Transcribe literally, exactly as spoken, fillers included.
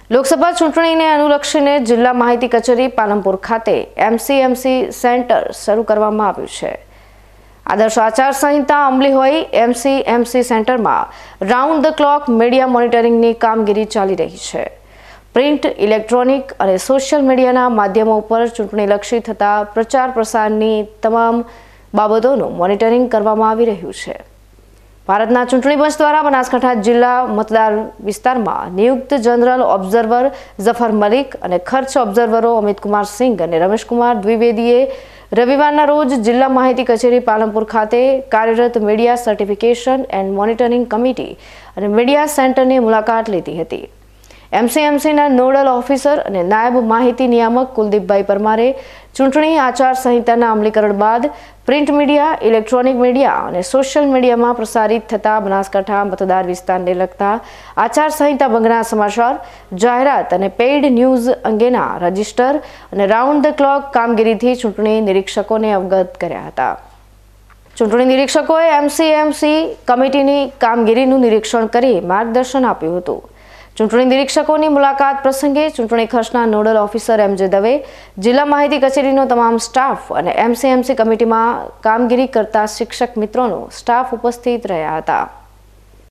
લોકસભા ચૂંટણીને અનુલક્ષીને જિલ્લા માહિતી કચેરી પાલનપુર ખાતે એમસીએમસી સેન્ટર શરૂ કરવામાં આવ્યું છે। આદર્શ આચાર સંહિતા અમલી હોય એમસીએમસી સેન્ટરમાં રાઉન્ડ ધ ક્લોક મીડિયા મોનિટરિંગની કામગીરી ચાલી રહી છે। પ્રિન્ટ, ઇલેક્ટ્રોનિક અને સોશિયલ મીડિયાના માધ્યમો ઉપર ચૂંટણીલક્ષી થતા પ્રચાર પ્રસારની તમામ બાબતોનું મોનિટરિંગ કરવામાં આવી રહ્યું છે। ભારતના ચૂંટણી પંચ દ્વારા બનાસકાંઠા જિલ્લા મતદાર વિસ્તારમાં નિયુક્ત જનરલ ઓબ્ઝર્વર ઝફર મલિક અને ખર્ચ ઓબ્ઝર્વરો અમિત કુમાર સિંઘ અને રમેશ કુમાર દ્વિવેદીએ રવિવારના રોજ જિલ્લા માહિતી કચેરી પાલનપુર ખાતે કાર્યરત media certification and monitoring committee અને મીડિયા સેન્ટરની મુલાકાત લીધી હતી। એમસીએમસીના નોડલ ઓફિસર અને નાયબ માહિતી નિયામક કુલદીપભાઈ પરમારે ચૂંટણી આચાર સંહિતાના અમલીકરણ બાદ પ્રિન્ટ મીડિયા, ઇલેક્ટ્રોનિક મીડિયા અને સોશિયલ મીડિયામાં પ્રસારિત થતા બનાસકાંઠા મતદાર વિસ્તારને લગતા આચાર સંહિતા ભંગના સમાચાર, જાહેરાત અને પેઇડ ન્યૂઝ અંગેના રજિસ્ટર અને રાઉન્ડ ધ ક્લોક કામગીરીથી ચૂંટણી નિરીક્ષકોને અવગત કર્યા હતા। ચૂંટણી નિરીક્ષકોએ એમસીએમસી કમિટીની કામગીરીનું નિરીક્ષણ કરી માર્ગદર્શન આપ્યું હતું। ચૂંટણી નિરીક્ષકોની મુલાકાત પ્રસંગે ચૂંટણી ખર્ચના નોડલ ઓફિસર એમ જે દવે, જિલ્લા માહિતી કચેરીનો તમામ સ્ટાફ અને એમસીએમસી કમિટીમાં કામગીરી કરતા શિક્ષક મિત્રોનો સ્ટાફ ઉપસ્થિત રહ્યા હતા।